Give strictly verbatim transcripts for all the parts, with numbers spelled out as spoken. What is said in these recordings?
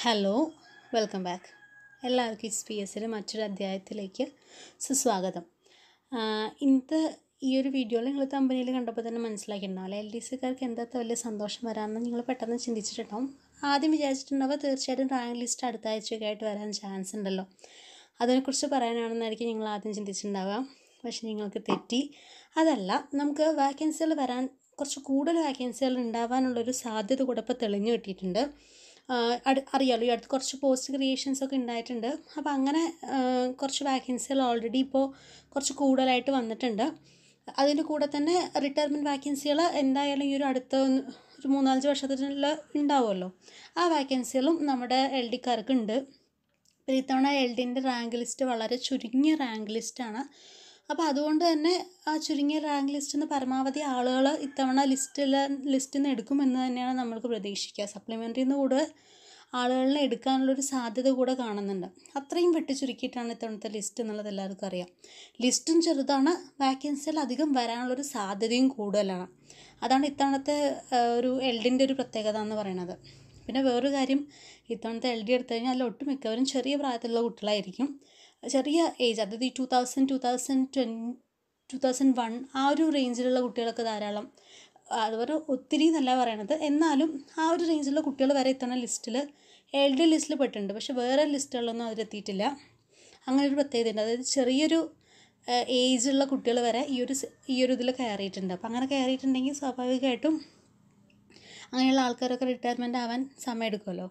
Hello, welcome back. എല്ലാവർക്കും S P എസിലെ മറ്റൊരു അധ്യായത്തിലേക്ക് സുസ്വാഗതം. ഇന്നത്തെ ഈ ഒരു വീഡിയോയിൽ നിങ്ങൾ കമ്പനിയിൽ കണ്ടപ്പോൾ തന്നെ മനസ്സിലാക്കിയിട്ടുണ്ടാവില്ല, എൽ ഡി സിക്കാർക്ക് എന്താ വലിയ സന്തോഷം വരാമെന്ന് നിങ്ങൾ പെട്ടെന്ന് ചിന്തിച്ചിട്ടുണ്ടാവും. ആദ്യം വിചാരിച്ചിട്ടുണ്ടാവുക തീർച്ചയായിട്ടും റാങ്ക് ലിസ്റ്റ് അടുത്ത ആഴ്ചയൊക്കെ ആയിട്ട് വരാൻ ചാൻസ് ഉണ്ടല്ലോ, അതിനെക്കുറിച്ച് പറയാനാണെന്നായിരിക്കും നിങ്ങൾ ആദ്യം ചിന്തിച്ചിട്ടുണ്ടാവുക. പക്ഷെ നിങ്ങൾക്ക് തെറ്റി. അതല്ല, നമുക്ക് വാക്കൻസികൾ വരാൻ കുറച്ച് കൂടുതൽ വാക്കൻസികൾ ഉണ്ടാവാനുള്ളൊരു സാധ്യത കൂടെ ഇപ്പോൾ തെളിഞ്ഞു കിട്ടിയിട്ടുണ്ട്. അടു അറിയാമല്ലോ ഈ അടുത്ത് കുറച്ച് പോസ്റ്റ് ക്രിയേഷൻസ് ഒക്കെ ഉണ്ടായിട്ടുണ്ട്. അപ്പോൾ അങ്ങനെ കുറച്ച് വാക്കൻസികൾ ഓൾറെഡി ഇപ്പോൾ കുറച്ച് കൂടുതലായിട്ട് വന്നിട്ടുണ്ട്. അതിൻ്റെ കൂടെ തന്നെ റിട്ടയർമെൻറ്റ് വാക്കൻസികൾ എന്തായാലും ഈ ഒരു അടുത്ത ഒരു മൂന്നാലഞ്ച് വർഷത്തിനുള്ള ഉണ്ടാവുമല്ലോ, ആ വാക്കൻസികളും നമ്മുടെ എൽ ഡിക്കാർക്ക് ഉണ്ട്. അപ്പോൾ ഇത്തവണ എൽ ഡിൻ്റെ റാങ്ക് ലിസ്റ്റ് വളരെ ചുരുങ്ങിയ റാങ്ക് ലിസ്റ്റാണ്. അപ്പോൾ അതുകൊണ്ട് തന്നെ ആ ചുരുങ്ങിയ റാങ്ക് ലിസ്റ്റിൽ നിന്ന് പരമാവധി ആളുകൾ ഇത്തവണ ലിസ്റ്റിൽ ലിസ്റ്റിൽ നിന്ന് എടുക്കുമെന്ന് തന്നെയാണ് നമ്മൾക്ക് പ്രതീക്ഷിക്കുക. സപ്ലിമെൻ്ററിയിൽ നിന്ന് കൂടെ ആളുകളെ എടുക്കാനുള്ളൊരു സാധ്യത കൂടെ കാണുന്നുണ്ട്. അത്രയും വെട്ടി ചുരുക്കിയിട്ടാണ് ഇത്തവണത്തെ ലിസ്റ്റ് എന്നുള്ളത് എല്ലാവർക്കും അറിയാം. ലിസ്റ്റും ചെറുതാണ്, വാക്കൻസികൾ അധികം വരാനുള്ളൊരു സാധ്യതയും കൂടുതലാണ്. അതാണ് ഇത്തവണത്തെ ഒരു എൽ ഡിൻ്റെ ഒരു പ്രത്യേകത എന്ന് പറയുന്നത്. പിന്നെ വേറൊരു കാര്യം, ഇത്തവണത്തെ എൽ ഡി എടുത്തു കഴിഞ്ഞാൽ അതിൽ ഒട്ടുമിക്കവരും ചെറിയ പ്രായത്തിലുള്ള കുട്ടികളായിരിക്കും. ചെറിയ ഏജ്, അതായത് ഈ two thousand two thousand twenty two thousand one ആ ഒരു റേഞ്ചിലുള്ള കുട്ടികളൊക്കെ ധാരാളം, അതുപോലെ ഒത്തിരി എന്നല്ല പറയണത്, എന്നാലും ആ ഒരു റേഞ്ചിലുള്ള കുട്ടികൾ വരെ ഇത്തവണ ലിസ്റ്റിൽ എൽ ഡി ലിസ്റ്റിൽ പെട്ടിട്ടുണ്ട്. പക്ഷേ വേറെ ലിസ്റ്റുകളിലൊന്നും അവരെത്തിയിട്ടില്ല. അങ്ങനെ ഒരു പ്രത്യേകതയുണ്ട്. അതായത് ചെറിയൊരു ഏജുള്ള കുട്ടികൾ വരെ ഈ ഒരു ഈ ഒരു ഇതിൽ കയറിയിട്ടുണ്ട്. അപ്പം അങ്ങനെ കയറിയിട്ടുണ്ടെങ്കിൽ സ്വാഭാവികമായിട്ടും അങ്ങനെയുള്ള ആൾക്കാരൊക്കെ റിട്ടയർമെൻ്റ് ആവാൻ സമയമെടുക്കുമല്ലോ.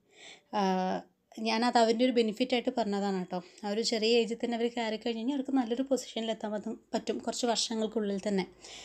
ഞാനത് അവൻ്റെ ഒരു ബെനിഫിറ്റായിട്ട് പറഞ്ഞതാണ് കേട്ടോ. ആ ഒരു ചെറിയ ഏജിൽ തന്നെ അവർ കയറി കഴിഞ്ഞ് കഴിഞ്ഞാൽ അവർക്ക് നല്ലൊരു പൊസിഷനിലെത്താൻ പറ്റും കുറച്ച് വർഷങ്ങൾക്കുള്ളിൽ തന്നെ.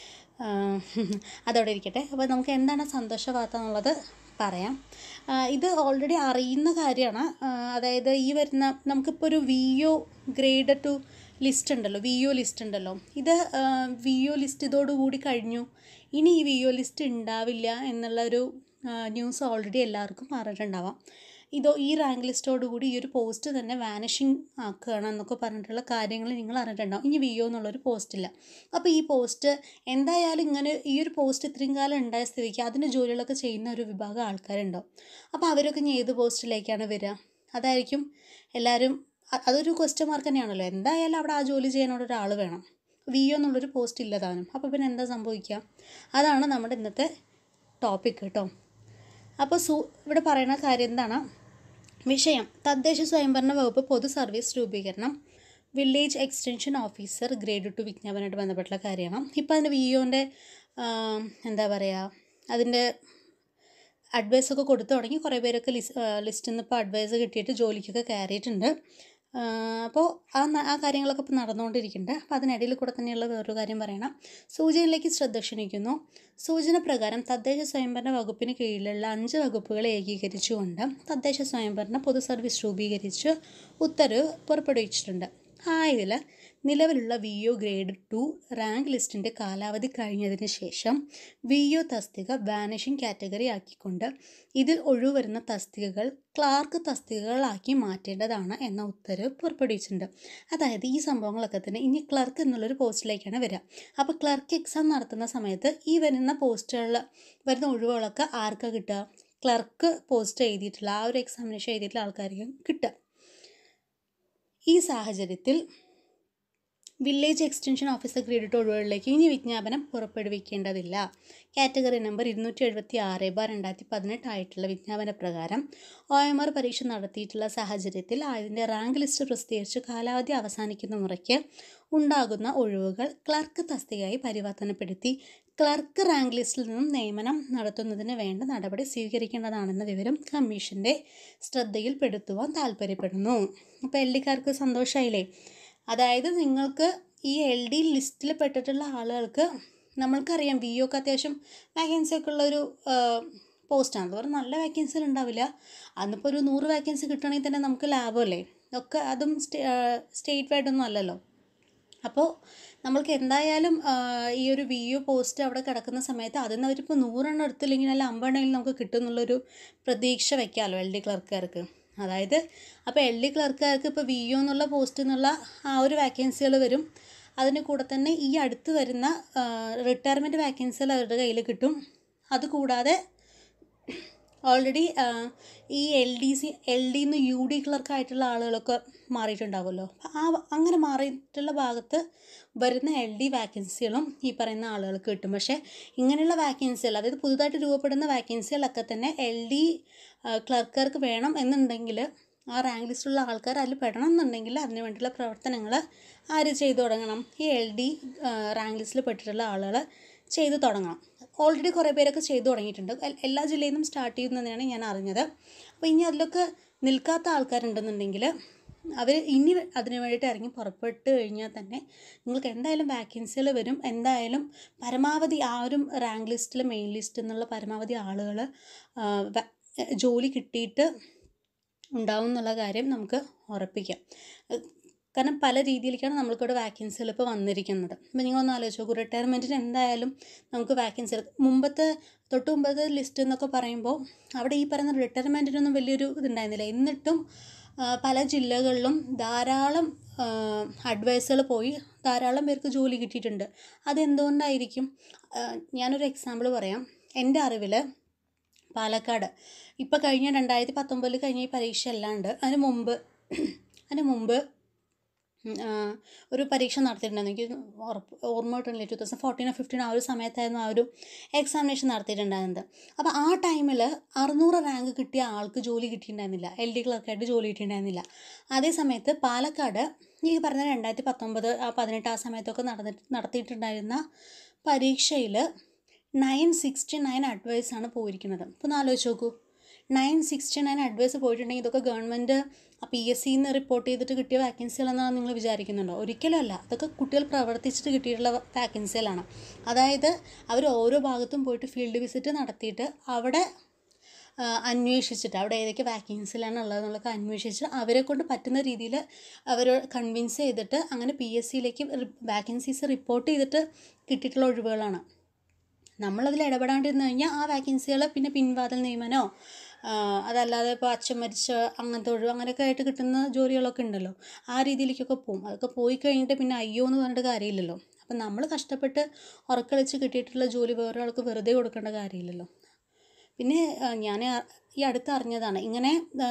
അതവിടെ ഇരിക്കട്ടെ. അപ്പോൾ നമുക്ക് എന്താണ് സന്തോഷ വാർത്ത എന്നുള്ളത് പറയാം. ഇത് ഓൾറെഡി അറിയുന്ന കാര്യമാണ്. അതായത് ഈ വരുന്ന നമുക്കിപ്പോൾ ഒരു V O grade two list ഉണ്ടല്ലോ, വി ഒ ലിസ്റ്റ് ഉണ്ടല്ലോ. ഇത് വി ഒ ലിസ്റ്റ് ഇതോടുകൂടി കഴിഞ്ഞു, ഇനി ഈ വി ഒ ലിസ്റ്റ് ഉണ്ടാവില്ല എന്നുള്ളൊരു ന്യൂസ് ഓൾറെഡി എല്ലാവർക്കും അറിഞ്ഞിട്ടുണ്ടാവാം. ഇതോ ഈ റാങ്ക് ലിസ്റ്റോടുകൂടി ഈ ഒരു പോസ്റ്റ് തന്നെ വാനിഷിങ് ആക്കുകയാണ് എന്നൊക്കെ പറഞ്ഞിട്ടുള്ള കാര്യങ്ങൾ നിങ്ങൾ അറിഞ്ഞിട്ടുണ്ടാവും. ഇനി വി ഒ എന്നുള്ളൊരു പോസ്റ്റില്ല. അപ്പോൾ ഈ പോസ്റ്റ് എന്തായാലും ഇങ്ങനെ ഈ ഒരു പോസ്റ്റ് ഇത്രയും കാലം ഉണ്ടായ സ്ഥിതിക്ക് അതിന് ജോലികളൊക്കെ ചെയ്യുന്ന ഒരു വിഭാഗം ആൾക്കാരുണ്ടാവും. അപ്പോൾ അവരൊക്കെ ഇനി ഏത് പോസ്റ്റിലേക്കാണ് വരിക? അതായിരിക്കും എല്ലാവരും, അതൊരു ക്വസ്റ്റ്യൻ മാർക്ക് തന്നെയാണല്ലോ. എന്തായാലും അവിടെ ആ ജോലി ചെയ്യാനുള്ള ഒരാൾ വേണം. വി ഒ എന്നുള്ളൊരു പോസ്റ്റ് ഇല്ലതാനും. അപ്പോൾ പിന്നെ എന്താ സംഭവിക്കുക? അതാണ് നമ്മുടെ ഇന്നത്തെ ടോപ്പിക് കേട്ടോ. അപ്പോൾ സു ഇവിടെ പറയുന്ന കാര്യം എന്താണ്? വിഷയം തദ്ദേശ സ്വയംഭരണ വകുപ്പ് പൊതു സർവീസ് രൂപീകരണം, village extension officer grade two വിജ്ഞാപനമായിട്ട് ബന്ധപ്പെട്ടുള്ള കാര്യമാണ്. ഇപ്പോൾ അതിൻ്റെ വി ഒൻ്റെ എന്താ പറയുക, അതിൻ്റെ അഡ്വൈസൊക്കെ കൊടുത്തു തുടങ്ങി. കുറേ പേരൊക്കെ ലിസ്റ്റ് ലിസ്റ്റിൽ നിന്ന് ഇപ്പോൾ അഡ്വൈസ് കിട്ടിയിട്ട് ജോലിക്കൊക്കെ കയറിയിട്ടുണ്ട്. അപ്പോൾ ആ ആ കാര്യങ്ങളൊക്കെ ഇപ്പോൾ നടന്നുകൊണ്ടിരിക്കുന്നുണ്ട്. അപ്പോൾ അതിനിടയിൽ കൂടെ തന്നെയുള്ള വേറൊരു കാര്യം പറയണം. സൂചനയിലേക്ക് ശ്രദ്ധ ക്ഷണിക്കുന്നു. സൂചന പ്രകാരം തദ്ദേശ സ്വയംഭരണ വകുപ്പിന് കീഴിലുള്ള അഞ്ച് വകുപ്പുകളെ ഏകീകരിച്ചുകൊണ്ട് തദ്ദേശ സ്വയംഭരണ പൊതു സർവീസ് രൂപീകരിച്ച് ഉത്തരവ് പുറപ്പെടുവിച്ചിട്ടുണ്ട്. ആയതിൽ നിലവിലുള്ള V O grade two rank ലിസ്റ്റിൻ്റെ കാലാവധി കഴിഞ്ഞതിന് ശേഷം വി ഒ തസ്തിക വാനിഷിംഗ് കാറ്റഗറി ആക്കിക്കൊണ്ട് ഇതിൽ ഒഴിവ് വരുന്ന തസ്തികകൾ ക്ലാർക്ക് തസ്തികകളാക്കി മാറ്റേണ്ടതാണ് എന്ന ഉത്തരവ് പുറപ്പെടുവിച്ചിട്ടുണ്ട്. അതായത് ഈ സംഭവങ്ങളൊക്കെ തന്നെ ഇനി ക്ലർക്ക് എന്നുള്ളൊരു പോസ്റ്റിലേക്കാണ് വരിക. അപ്പോൾ ക്ലർക്ക് എക്സാം നടത്തുന്ന സമയത്ത് ഈ വരുന്ന പോസ്റ്റുകളിൽ വരുന്ന ഒഴിവുകളൊക്കെ ആർക്കാണ് കിട്ടുക? ക്ലർക്ക് പോസ്റ്റ് എഴുതിയിട്ടുള്ള ആ ഒരു എക്സാമിനേഷൻ എഴുതിയിട്ടുള്ള ആൾക്കാർക്കും കിട്ടുക. ഈ സാഹചര്യത്തിൽ village extension officer grade two ഒഴിവുകളിലേക്ക് ഇനി വിജ്ഞാപനം പുറപ്പെടുവിക്കേണ്ടതില്ല. കാറ്റഗറി നമ്പർ ഇരുന്നൂറ്റി എഴുപത്തി ആറ് ബാർ രണ്ടായിരത്തി പതിനെട്ട് ആയിട്ടുള്ള വിജ്ഞാപന പ്രകാരം ഒ എം ആർ പരീക്ഷ നടത്തിയിട്ടുള്ള സാഹചര്യത്തിൽ അതിൻ്റെ റാങ്ക് ലിസ്റ്റ് പ്രസിദ്ധീകരിച്ച് കാലാവധി അവസാനിക്കുന്ന മുറയ്ക്ക് ഉണ്ടാകുന്ന ഒഴിവുകൾ ക്ലർക്ക് തസ്തികയായി പരിവർത്തനപ്പെടുത്തി ക്ലർക്ക് റാങ്ക് ലിസ്റ്റിൽ നിന്നും നിയമനം നടത്തുന്നതിന് വേണ്ട നടപടി സ്വീകരിക്കേണ്ടതാണെന്ന വിവരം കമ്മീഷൻ്റെ ശ്രദ്ധയിൽപ്പെടുത്തുവാൻ താല്പര്യപ്പെടുന്നു. അപ്പോൾ എൽ ഡിക്കാർക്ക് സന്തോഷമായില്ലേ? അതായത് നിങ്ങൾക്ക് ഈ എൽ ഡി ലിസ്റ്റിൽ പെട്ടിട്ടുള്ള ആളുകൾക്ക്, നമ്മൾക്കറിയാം വി ഒ ഒക്കെ അത്യാവശ്യം വാക്കൻസി ഒക്കെ ഉള്ളൊരു പോസ്റ്റാണ്. അതുപോലെ നല്ല വാക്കൻസികൾ ഉണ്ടാവില്ല. അന്നിപ്പോൾ ഒരു നൂറ് വാക്കൻസി കിട്ടണമെങ്കിൽ തന്നെ നമുക്ക് ലാഭമല്ലേ ഒക്കെ. അതും സ്റ്റേ സ്റ്റേറ്റ് വൈഡൊന്നും അല്ലല്ലോ. അപ്പോൾ നമ്മൾക്ക് എന്തായാലും ഈ ഒരു വി ഒ പോസ്റ്റ് അവിടെ കിടക്കുന്ന സമയത്ത് അതിൽ നിന്ന് അവരിപ്പോൾ നൂറെണ്ണം എടുത്തില്ലെങ്കിൽ അല്ല അമ്പതെണ്ണമെങ്കിലും നമുക്ക് കിട്ടും എന്നുള്ളൊരു പ്രതീക്ഷ വയ്ക്കാമല്ലോ എൽ ഡി ക്ലർക്കുകാർക്ക്. അതായത് അപ്പോൾ എൽ ഡി ക്ലർക്കുകാർക്ക് ഇപ്പോൾ വി ഒ എന്നുള്ള പോസ്റ്റ് എന്നുള്ള ആ ഒരു വാക്കൻസികൾ വരും. അതിന് കൂടെ തന്നെ ഈ അടുത്ത് വരുന്ന റിട്ടയർമെൻറ്റ് വാക്കൻസികൾ അവരുടെ കയ്യിൽ കിട്ടും. അതുകൂടാതെ ഓൾറെഡി ഈ എൽ ഡി സി എൽ ഡിന്ന് യു ഡി ക്ലർക്കായിട്ടുള്ള ആളുകളൊക്കെ മാറിയിട്ടുണ്ടാവുമല്ലോ. ആ അങ്ങനെ മാറിയിട്ടുള്ള ഭാഗത്ത് വരുന്ന എൽ ഡി വാക്കൻസികളും ഈ പറയുന്ന ആളുകൾക്ക് കിട്ടും. പക്ഷേ ഇങ്ങനെയുള്ള വാക്കൻസികൾ, അതായത് പുതുതായിട്ട് രൂപപ്പെടുന്ന വാക്കൻസികളൊക്കെ തന്നെ എൽ ഡി ക്ലർക്കർക്ക് വേണം എന്നുണ്ടെങ്കിൽ, ആ റാങ്ക് ലിസ്റ്റിലുള്ള ആൾക്കാർ അതിൽ പെടണം എന്നുണ്ടെങ്കിൽ അതിന് വേണ്ടിയുള്ള പ്രവർത്തനങ്ങൾ ആര് ചെയ്തു തുടങ്ങണം? ഈ എൽ ഡി റാങ്ക് ലിസ്റ്റിൽ പെട്ടിട്ടുള്ള ആളുകൾ ചെയ്തു തുടങ്ങണം. ഓൾറെഡി കുറേ പേരൊക്കെ ചെയ്തു തുടങ്ങിയിട്ടുണ്ട്. എല്ലാ ജില്ലയിൽ നിന്നും സ്റ്റാർട്ട് ചെയ്യുന്നതാണ് ഞാൻ അറിഞ്ഞത്. അപ്പോൾ ഇനി അതിലൊക്കെ നിൽക്കാത്ത ആൾക്കാരുണ്ടെന്നുണ്ടെങ്കിൽ അവർ ഇനി അതിന് വേണ്ടിയിട്ട് ഇറങ്ങി പുറപ്പെട്ട് കഴിഞ്ഞാൽ തന്നെ നിങ്ങൾക്ക് എന്തായാലും വാക്കൻസികൾ വരും. എന്തായാലും പരമാവധി ആ ഒരു റാങ്ക് ലിസ്റ്റിൽ, മെയിൻ ലിസ്റ്റ് എന്നുള്ള പരമാവധി ആളുകൾ ജോലി കിട്ടിയിട്ട് ഉണ്ടാവും എന്നുള്ള കാര്യം നമുക്ക് ഉറപ്പിക്കാം. കാരണം പല രീതിയിലേക്കാണ് നമ്മൾക്കിവിടെ വാക്കൻസികൾ ഇപ്പോൾ വന്നിരിക്കുന്നത്. അപ്പോൾ നിങ്ങളൊന്ന് ആലോചിച്ച് നോക്കൂ, റിട്ടയർമെൻറ്റിന് എന്തായാലും നമുക്ക് വാക്കൻസികൾ മുമ്പത്തെ തൊട്ട് മുമ്പത്തെ ലിസ്റ്റ് എന്നൊക്കെ പറയുമ്പോൾ അവിടെ ഈ പറയുന്ന റിട്ടയർമെൻറ്റിനൊന്നും വലിയൊരു ഇതുണ്ടായിരുന്നില്ല. എന്നിട്ടും പല ജില്ലകളിലും ധാരാളം അഡ്വൈസുകൾ പോയി ധാരാളം പേർക്ക് ജോലി കിട്ടിയിട്ടുണ്ട്. അതെന്തുകൊണ്ടായിരിക്കും? ഞാനൊരു എക്സാമ്പിൾ പറയാം. എൻ്റെ അറിവിൽ പാലക്കാട് ഇപ്പോൾ കഴിഞ്ഞ രണ്ടായിരത്തി പത്തൊമ്പതിൽ കഴിഞ്ഞ ഈ പരീക്ഷ അല്ലാണ്ട് അതിന് മുമ്പ് അതിന് മുമ്പ് ഒരു പരീക്ഷ നടത്തിയിട്ടുണ്ടായിരുന്നു. എനിക്ക് ഉറപ്പ് ഓർമ്മ കിട്ടുന്നില്ല, ടു തൗസൻഡ് ഫോർട്ടീനോ ഫിഫ്റ്റീനോ ആ ഒരു സമയത്തായിരുന്നു ആ ഒരു എക്സാമിനേഷൻ നടത്തിയിട്ടുണ്ടായിരുന്നത്. അപ്പോൾ ആ ടൈമിൽ അറുന്നൂറ് റാങ്ക് കിട്ടിയ ആൾക്ക് ജോലി കിട്ടിയിട്ടുണ്ടായിരുന്നില്ല, എൽ ഡി ക്ലർക്കായിട്ട് ജോലി കിട്ടിയിട്ടുണ്ടായിരുന്നില്ല. അതേ സമയത്ത് പാലക്കാട് ഈ പറഞ്ഞ രണ്ടായിരത്തി പത്തൊമ്പത് ആ പതിനെട്ട് ആ സമയത്തൊക്കെ നടന്നി നടത്തിയിട്ടുണ്ടായിരുന്ന പരീക്ഷയിൽ നയൻ സിക്സ്റ്റി നയൻ അഡ്വൈസാണ് പോയിരിക്കുന്നത്. അപ്പോൾ ഒന്ന് ആലോചിച്ച് നോക്കൂ, നയൻ സിക്സ്റ്റി നയൻ അഡ്വൈസ് പോയിട്ടുണ്ടെങ്കിൽ ഇതൊക്കെ ഗവൺമെൻറ് പി എസ് സിന്ന് റിപ്പോർട്ട് ചെയ്തിട്ട് കിട്ടിയ വാക്കൻസികളെന്നാണ് നിങ്ങൾ വിചാരിക്കുന്നുണ്ടോ? ഒരിക്കലും അല്ല. അതൊക്കെ കുട്ടികൾ പ്രവർത്തിച്ചിട്ട് കിട്ടിയിട്ടുള്ള വാക്കൻസികളാണ്. അതായത് അവർ ഓരോ ഭാഗത്തും പോയിട്ട് ഫീൽഡ് വിസിറ്റ് നടത്തിയിട്ട് അവിടെ അന്വേഷിച്ചിട്ട് അവിടെ ഏതൊക്കെ വാക്കൻസിലാണ് ഉള്ളതെന്നുള്ളതൊക്കെ അന്വേഷിച്ച് അവരെ കൊണ്ട് പറ്റുന്ന രീതിയിൽ അവർ കൺവിൻസ് ചെയ്തിട്ട് അങ്ങനെ പി എസ് സിയിലേക്ക് വാക്കൻസീസ് റിപ്പോർട്ട് ചെയ്തിട്ട് കിട്ടിയിട്ടുള്ള ഒഴിവുകളാണ്. നമ്മളതിൽ ഇടപെടാണ്ടിരുന്നു കഴിഞ്ഞാൽ ആ വാക്കൻസികൾ പിന്നെ പിൻവാതിൽ നിയമനമോ അതല്ലാതെ ഇപ്പോൾ അച്ഛൻ മരിച്ച അങ്ങനത്തെ ഒഴിവ് അങ്ങനെയൊക്കെ ആയിട്ട് കിട്ടുന്ന ജോലികളൊക്കെ ഉണ്ടല്ലോ, ആ രീതിയിലേക്കൊക്കെ പോകും. അതൊക്കെ പോയി കഴിഞ്ഞിട്ട് പിന്നെ അയ്യോ എന്ന് പറഞ്ഞിട്ട് കാര്യമില്ലല്ലോ. അപ്പം നമ്മൾ കഷ്ടപ്പെട്ട് ഉറക്കളിച്ച് കിട്ടിയിട്ടുള്ള ജോലി വേറൊരാൾക്ക് വെറുതെ കൊടുക്കേണ്ട കാര്യമില്ലല്ലോ. പിന്നെ ഞാൻ ഈ അടുത്ത് അറിഞ്ഞതാണ്, ഇങ്ങനെ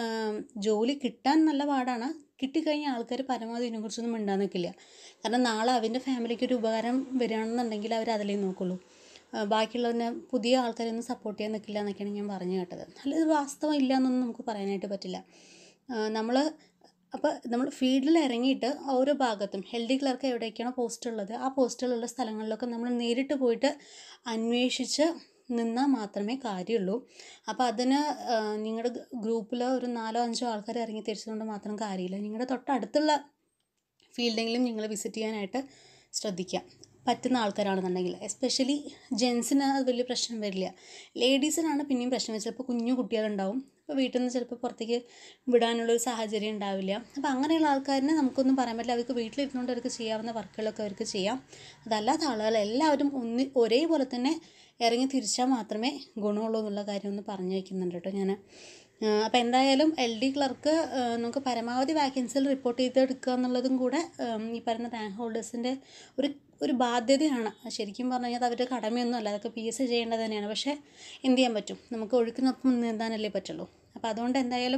ജോലി കിട്ടാൻ നല്ല പാടാണ്. കിട്ടിക്കഴിഞ്ഞാൽ ആൾക്കാർ പരമാവധി ഇതിനെക്കുറിച്ചൊന്നും മിണ്ടാൻ നിൽക്കില്ല. കാരണം നാളെ അവൻ്റെ ഫാമിലിക്ക് ഒരു ഉപകാരം വരികയാണെന്നുണ്ടെങ്കിൽ അവർ അതിലേ നോക്കുള്ളൂ. ബാക്കിയുള്ളതിനെ പുതിയ ആൾക്കാരൊന്നും സപ്പോർട്ട് ചെയ്യാൻ നിൽക്കില്ല എന്നൊക്കെയാണ് ഞാൻ പറഞ്ഞു കേട്ടത്. അല്ല, ഇത് വാസ്തവം ഇല്ല എന്നൊന്നും നമുക്ക് പറയാനായിട്ട് പറ്റില്ല. നമ്മൾ അപ്പോൾ നമ്മൾ ഫീൽഡിൽ ഇറങ്ങിയിട്ട് ഓരോ ഭാഗത്തും എൽ ഡി ക്ലർക്ക് എവിടേക്കാണോ പോസ്റ്റ് ഉള്ളത് ആ പോസ്റ്റുകളുള്ള സ്ഥലങ്ങളിലൊക്കെ നമ്മൾ നേരിട്ട് പോയിട്ട് അന്വേഷിച്ച് നിന്നാൽ മാത്രമേ കാര്യമുള്ളൂ. അപ്പോൾ അതിന് നിങ്ങളുടെ ഗ്രൂപ്പിൽ ഒരു നാലോ അഞ്ചോ ആൾക്കാർ ഇറങ്ങി തിരിച്ചുകൊണ്ട് മാത്രം കാര്യമില്ല. നിങ്ങളുടെ തൊട്ടടുത്തുള്ള ഫീൽഡെങ്കിലും നിങ്ങൾ വിസിറ്റ് ചെയ്യാനായിട്ട് ശ്രദ്ധിക്കുക, പറ്റുന്ന ആൾക്കാരാണെന്നുണ്ടെങ്കിൽ. എസ്പെഷ്യലി ജെൻസിന് അത് വലിയ പ്രശ്നം വരില്ല. ലേഡീസിനാണ് പിന്നെയും പ്രശ്നം. ചിലപ്പോൾ കുഞ്ഞു കുട്ടികളുണ്ടാവും, അപ്പോൾ വീട്ടിൽ നിന്ന് ചിലപ്പോൾ പുറത്തേക്ക് വിടാനുള്ളൊരു സാഹചര്യം ഉണ്ടാവില്ല. അപ്പോൾ അങ്ങനെയുള്ള ആൾക്കാരിനെ നമുക്കൊന്നും പറയാൻ പറ്റില്ല. അവർക്ക് വീട്ടിലിരുന്നുകൊണ്ട് അവർക്ക് ചെയ്യാവുന്ന വർക്കുകളൊക്കെ അവർക്ക് ചെയ്യാം. അതല്ലാത്ത ആളുകൾ എല്ലാവരും ഒന്ന് ഒരേപോലെ തന്നെ ഇറങ്ങി തിരിച്ചാൽ മാത്രമേ ഗുണമുള്ളൂ എന്നുള്ള കാര്യം ഒന്ന് പറഞ്ഞു വയ്ക്കുന്നുണ്ട് കേട്ടോ ഞാൻ. അപ്പോൾ എന്തായാലും എൽ ഡി ക്ലർക്ക് നമുക്ക് പരമാവധി വാക്കൻസികൾ റിപ്പോർട്ട് ചെയ്തെടുക്കുക എന്നുള്ളതും കൂടെ ഈ പറയുന്ന റാങ്ക് ഹോൾഡേഴ്സിൻ്റെ ഒരു ഒരു ബാധ്യതയാണ്. ശരിക്കും പറഞ്ഞു കഴിഞ്ഞാൽ അത് അവരുടെ കടമയൊന്നും അല്ല, അതൊക്കെ പി എസ് സി ചെയ്യേണ്ടത് തന്നെയാണ്. പക്ഷേ എന്ത് ചെയ്യാൻ പറ്റും, നമുക്ക് ഒഴുക്കിനൊപ്പം നീന്താനല്ലേ പറ്റുള്ളൂ. അപ്പോൾ അതുകൊണ്ട് എന്തായാലും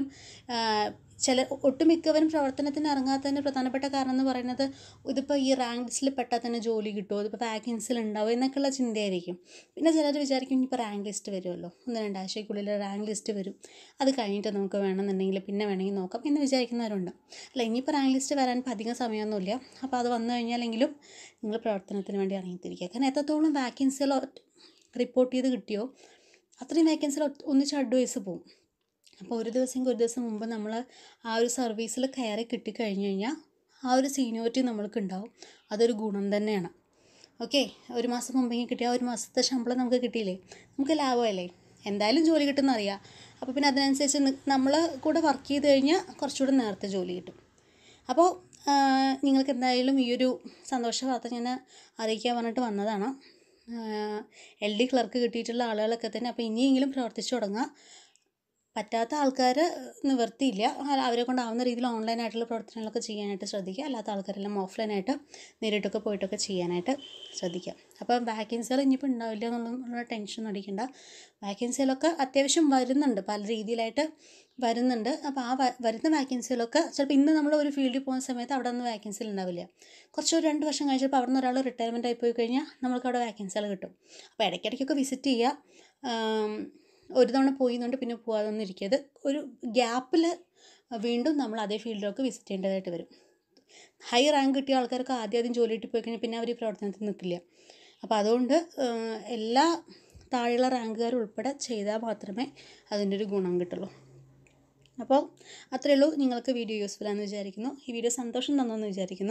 ചില ഒട്ടുമിക്കവരും പ്രവർത്തനത്തിന് ഇറങ്ങാത്തതിന് പ്രധാനപ്പെട്ട കാരണം എന്ന് പറയുന്നത് ഇതിപ്പോൾ ഈ റാങ്ക് ലിസ്റ്റിൽ പെട്ടാൽ തന്നെ ജോലി കിട്ടുമോ, ഇതിപ്പോൾ വാക്കൻസിൽ ഉണ്ടാവും എന്നൊക്കെയുള്ള ചിന്തയായിരിക്കും. പിന്നെ ചിലർ വിചാരിക്കും ഇനിയിപ്പോൾ റാങ്ക് ലിസ്റ്റ് വരുമല്ലോ, ഒന്ന് രണ്ടാഴ്ചയ്ക്കുള്ളിൽ റാങ്ക് ലിസ്റ്റ് വരും, അത് കഴിഞ്ഞിട്ട് നമുക്ക് വേണമെന്നുണ്ടെങ്കിൽ പിന്നെ വേണമെങ്കിൽ നോക്കാം എന്ന് വിചാരിക്കുന്നവരുണ്ട്. അല്ല, ഇനിയിപ്പോൾ റാങ്ക് ലിസ്റ്റ് വരാൻ ഇപ്പോൾ അധികം സമയമൊന്നുമില്ല. അപ്പോൾ അത് വന്നു കഴിഞ്ഞാലെങ്കിലും നിങ്ങൾ പ്രവർത്തനത്തിന് വേണ്ടി ഇറങ്ങിത്തിരിക്കുക. കാരണം എത്രത്തോളം വാക്കൻസികൾ റിപ്പോർട്ട് ചെയ്ത് കിട്ടിയോ അത്രയും വാക്കൻസികൾ ഒന്നിച്ച് അഡ്വൈസ് പോകും. അപ്പോൾ ഒരു ദിവസം ഒരു ദിവസം മുമ്പ് നമ്മൾ ആ ഒരു സർവീസിൽ കയറി കിട്ടിക്കഴിഞ്ഞ് കഴിഞ്ഞാൽ ആ ഒരു സീനിയോറിറ്റി നമ്മൾക്ക് ഉണ്ടാവും. അതൊരു ഗുണം തന്നെയാണ്. ഓക്കെ, ഒരു മാസം മുമ്പെങ്കിൽ കിട്ടിയാൽ ഒരു മാസത്തെ ശമ്പളം നമുക്ക് കിട്ടിയില്ലേ, നമുക്ക് ലാഭമല്ലേ. എന്തായാലും ജോലി കിട്ടുമെന്ന് അറിയാം. അപ്പോൾ പിന്നെ അതിനനുസരിച്ച് നമ്മൾ കൂടെ വർക്ക് ചെയ്ത് കഴിഞ്ഞാൽ കുറച്ചുകൂടെ നേരത്തെ ജോലി കിട്ടും. അപ്പോൾ നിങ്ങൾക്ക് എന്തായാലും ഈ ഒരു സന്തോഷ വാർത്ത ഞാൻ അറിയിക്കാൻ പറഞ്ഞിട്ട് വന്നതാണ്. എൽ ഡി ക്ലർക്ക് കിട്ടിയിട്ടുള്ള ആളുകളൊക്കെ തന്നെ അപ്പോൾ ഇനിയെങ്കിലും പ്രവർത്തിച്ചു തുടങ്ങുക. പറ്റാത്ത ആൾക്കാർ നിവർത്തിയില്ല, അവരെ കൊണ്ടാവുന്ന രീതിയിൽ ഓൺലൈനായിട്ടുള്ള പ്രവർത്തനങ്ങളൊക്കെ ചെയ്യാനായിട്ട് ശ്രദ്ധിക്കുക. അല്ലാത്ത ആൾക്കാരെല്ലാം ഓഫ്ലൈനായിട്ട് നേരിട്ടൊക്കെ പോയിട്ടൊക്കെ ചെയ്യാനായിട്ട് ശ്രദ്ധിക്കുക. അപ്പോൾ വാക്കൻസികൾ ഇനിയിപ്പോൾ ഉണ്ടാവില്ല എന്നുള്ള ടെൻഷൻ അടിക്കേണ്ട. വാക്കൻസികളൊക്കെ അത്യാവശ്യം വരുന്നുണ്ട്, പല രീതിയിലായിട്ട് വരുന്നുണ്ട്. അപ്പോൾ ആ വരുന്ന വാക്കൻസികളൊക്കെ ചിലപ്പോൾ ഇന്ന് നമ്മൾ ഒരു ഫീൽഡിൽ പോകുന്ന സമയത്ത് അവിടെ നിന്ന് വാക്കൻസികൾ ഉണ്ടാവില്ല. കുറച്ച് ഒരു രണ്ട് വർഷം കഴിഞ്ഞപ്പോൾ അവിടെ നിന്ന് ഒരാൾ റിട്ടയർമെൻറ്റ് ആയി പോയി കഴിഞ്ഞാൽ നമ്മൾക്ക് അവിടെ വാക്കൻസികൾ കിട്ടും. അപ്പോൾ ഇടയ്ക്കിടയ്ക്കൊക്കെ വിസിറ്റ് ചെയ്യുക. ഒരു തവണ പോയിന്നുണ്ട് പിന്നെ പോകാതൊന്നും ഇരിക്കരുത്. ഒരു ഗ്യാപ്പിൽ വീണ്ടും നമ്മൾ അതേ ഫീൽഡിലേക്ക് വിസിറ്റ് ചെയ്യേണ്ടതായിട്ട് വരും. ഹൈ റാങ്ക് കിട്ടിയ ആൾക്കാർക്ക് ആദ്യം ആദ്യം ജോലി കിട്ടി പോയി കഴിഞ്ഞാൽ പിന്നെ അവർ ഈ പ്രവർത്തനത്തിൽ നിൽക്കില്ല. അപ്പോൾ അതുകൊണ്ട് എല്ലാ താഴെയുള്ള റാങ്കുകാർ ഉൾപ്പെടെ ചെയ്താൽ മാത്രമേ അതിൻ്റെ ഒരു ഗുണം കിട്ടുള്ളൂ. അപ്പോൾ അത്രയേ ഉള്ളൂ. നിങ്ങൾക്ക് വീഡിയോ യൂസ്ഫുൾ ആണെന്ന് വിചാരിക്കുന്നു. ഈ വീഡിയോ സന്തോഷം തന്നെന്ന് വിചാരിക്കുന്നു.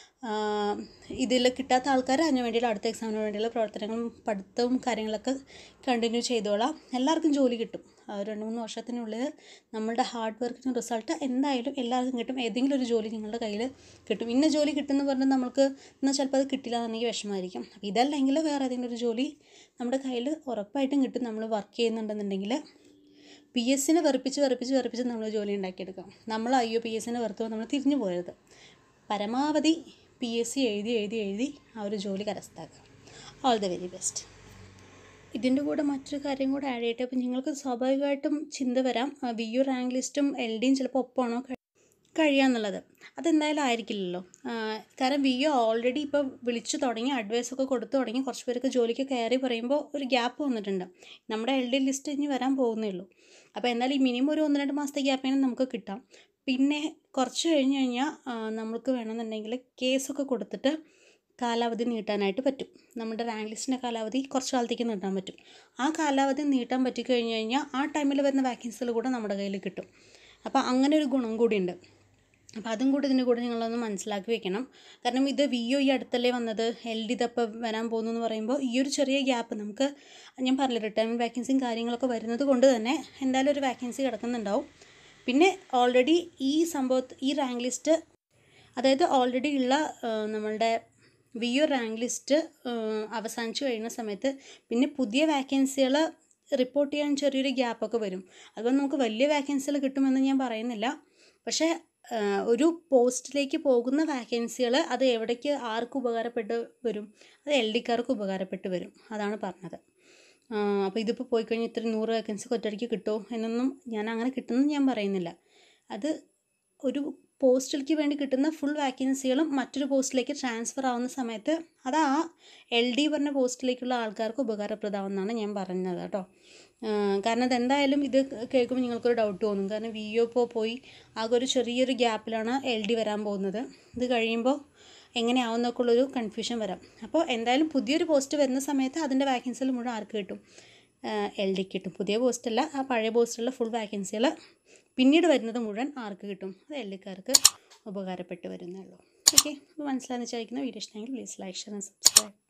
ഇതിൽ കിട്ടാത്ത ആൾക്കാർ അതിന് വേണ്ടിയുള്ള അടുത്ത എക്സാമിന് വേണ്ടിയുള്ള പ്രവർത്തനങ്ങളും പഠിത്തവും കാര്യങ്ങളൊക്കെ കണ്ടിന്യൂ ചെയ്തോളാം. എല്ലാവർക്കും ജോലി കിട്ടും. രണ്ട് മൂന്ന് വർഷത്തിനുള്ളിൽ നമ്മളുടെ ഹാർഡ് വർക്കിന് റിസൾട്ട് എന്തായാലും എല്ലാവർക്കും കിട്ടും. ഏതെങ്കിലും ഒരു ജോലി നിങ്ങളുടെ കയ്യിൽ കിട്ടും. ഇന്ന ജോലി കിട്ടുമെന്ന് പറഞ്ഞാൽ നമുക്ക് എന്നാൽ ചിലപ്പോൾ അത് കിട്ടില്ല എന്നുണ്ടെങ്കിൽ വിഷമമായിരിക്കും. അപ്പോൾ ഇതല്ലെങ്കിൽ വേറെ ഏതെങ്കിലും ഒരു ജോലി നമ്മുടെ കയ്യിൽ ഉറപ്പായിട്ടും കിട്ടും. നമ്മൾ വർക്ക് ചെയ്യുന്നുണ്ടെന്നുണ്ടെങ്കിൽ പി എസിനെ വെറുപ്പിച്ച് വെറുപ്പിച്ച് വെറുപ്പിച്ച് നമ്മൾ ജോലി ഉണ്ടാക്കിയെടുക്കാം. നമ്മൾ അയ്യോ പി എസിനെ വെറുത്തുമ്പോൾ നമ്മൾ തിരിഞ്ഞു പോയത്. പരമാവധി പി എസ് സി എഴുതി എഴുതി എഴുതി ആ ഒരു ജോലി കരസ്ഥമാക്കുക. All the very best. ഇതിൻ്റെ കൂടെ മറ്റൊരു കാര്യം കൂടെ ആഡ് ചെയ്യട്ടെ. അപ്പോൾ നിങ്ങൾക്ക് സ്വാഭാവികമായിട്ടും ചിന്ത വരാം, വി യു റാങ്ക് ലിസ്റ്റും എൽ ഡിയും ചിലപ്പോൾ ഒപ്പമാണോ കഴിയാന്നുള്ളത്. അതെന്തായാലും ആയിരിക്കില്ലല്ലോ. കാരണം വി യു ഓൾറെഡി ഇപ്പോൾ വിളിച്ചു തുടങ്ങി, അഡ്വൈസൊക്കെ കൊടുത്തു തുടങ്ങി, കുറച്ച് പേർക്ക് ജോലിക്ക് കയറി പറയുമ്പോൾ ഒരു ഗ്യാപ്പ് വന്നിട്ടുണ്ട്. നമ്മുടെ എൽ ഡി ലിസ്റ്റ് ഇനി വരാൻ പോകുന്നേ ഉള്ളൂ. അപ്പോൾ എന്നാലും ഈ മിനിമം ഒരു ഒന്ന് രണ്ട് മാസത്തെ ഗ്യാപ്പിന് നമുക്ക് കിട്ടാം. പിന്നെ കുറച്ച് കഴിഞ്ഞ് കഴിഞ്ഞാൽ നമുക്ക് വേണമെന്നുണ്ടെങ്കിൽ കേസൊക്കെ കൊടുത്തിട്ട് കാലാവധി നീട്ടാനായിട്ട് പറ്റും. നമ്മുടെ റാങ്ക് ലിസ്റ്റിൻ്റെ കാലാവധി കുറച്ച് കാലത്തേക്ക് നീട്ടാൻ പറ്റും. ആ കാലാവധി നീട്ടാൻ പറ്റിക്കഴിഞ്ഞ് കഴിഞ്ഞാൽ ആ ടൈമിൽ വരുന്ന വാക്കൻസികൾ കൂടെ നമ്മുടെ കയ്യിൽ കിട്ടും. അപ്പോൾ അങ്ങനെ ഒരു ഗുണം കൂടിയുണ്ട്. അപ്പോൾ അതും കൂടി ഇതിൻ്റെ കൂടെ നിങ്ങളൊന്ന് മനസ്സിലാക്കി വെക്കണം. കാരണം ഇത് വി ഒ ഈ അടുത്തല്ലേ വന്നത്, എൽ ഡി ഇതപ്പോൾ വരാൻ പോകുന്നു എന്ന് പറയുമ്പോൾ ഈ ഒരു ചെറിയ ഗ്യാപ്പ് നമുക്ക്, ഞാൻ പറഞ്ഞില്ല റിട്ടയർമെൻറ്റ് വാക്കൻസിയും കാര്യങ്ങളൊക്കെ വരുന്നത് കൊണ്ട് തന്നെ എന്തായാലും ഒരു വാക്കൻസി കിടക്കുന്നുണ്ടാവും. പിന്നെ ഓൾറെഡി ഈ സംഭവത്ത് ഈ റാങ്ക് ലിസ്റ്റ്, അതായത് ഓൾറെഡി ഉള്ള നമ്മളുടെ വി ഒ റാങ്ക് ലിസ്റ്റ് അവസാനിച്ച് കഴിയുന്ന സമയത്ത് പിന്നെ പുതിയ വാക്കൻസികൾ റിപ്പോർട്ട് ചെയ്യാൻ ചെറിയൊരു ഗ്യാപ്പൊക്കെ വരും. അതുകൊണ്ട് നമുക്ക് വലിയ വാക്കൻസികൾ കിട്ടുമെന്ന് ഞാൻ പറയുന്നില്ല. പക്ഷേ ഒരു പോസ്റ്റിലേക്ക് പോകുന്ന വാക്കൻസികൾ അത് എവിടേക്ക് ആർക്ക് ഉപകാരപ്പെട്ട് വരും, അത് എൽ ഡിക്കാർക്ക് ഉപകാരപ്പെട്ട് വരും. അതാണ് പറഞ്ഞത്. അപ്പോൾ ഇതിപ്പോൾ പോയി കഴിഞ്ഞാൽ ഇത്ര നൂറ് വാക്കൻസിക്ക് ഒറ്റയ്ക്ക് കിട്ടുമോ എന്നൊന്നും ഞാൻ അങ്ങനെ കിട്ടുമെന്ന് ഞാൻ പറയുന്നില്ല. അത് ഒരു പോസ്റ്റിലേക്ക് വേണ്ടി കിട്ടുന്ന ഫുൾ വാക്കൻസികളും മറ്റൊരു പോസ്റ്റിലേക്ക് ട്രാൻസ്ഫർ ആവുന്ന സമയത്ത് അത് ആ എൽ ഡി പറഞ്ഞ പോസ്റ്റിലേക്കുള്ള ആൾക്കാർക്ക് ഉപകാരപ്രദമാണെന്നാണ് ഞാൻ പറഞ്ഞത് കേട്ടോ. കാരണം അതെന്തായാലും ഇത് കേൾക്കുമ്പോൾ നിങ്ങൾക്കൊരു ഡൗട്ട് തോന്നും. കാരണം വി ഒ ഇപ്പോൾ പോയി ആകെ ഒരു ചെറിയൊരു ഗ്യാപ്പിലാണ് എൽ ഡി വരാൻ പോകുന്നത്. ഇത് കഴിയുമ്പോൾ എങ്ങനെയാവുന്നൊക്കെ ഉള്ളൊരു കൺഫ്യൂഷൻ വരാം. അപ്പോൾ എന്തായാലും പുതിയൊരു പോസ്റ്റ് വരുന്ന സമയത്ത് അതിൻ്റെ വാക്കൻസികൾ മുഴുവൻ ആർക്ക് കിട്ടും, എൽ ഡിക്ക് കിട്ടും. പുതിയ പോസ്റ്റല്ല, ആ പഴയ പോസ്റ്റുള്ള ഫുൾ വാക്കൻസികൾ പിന്നീട് വരുന്നത് മുഴുവൻ ആർക്ക് കിട്ടും, അത് എൽ ഡിക്കാർക്ക് ഉപകാരപ്പെട്ട് വരുന്നേ ഉള്ളൂ. ഓക്കെ, അപ്പോൾ മനസ്സിലാകുന്ന വിചാരിക്കുന്ന വീഡിയോ ഇഷ്ടമെങ്കിൽ please like share and subscribe.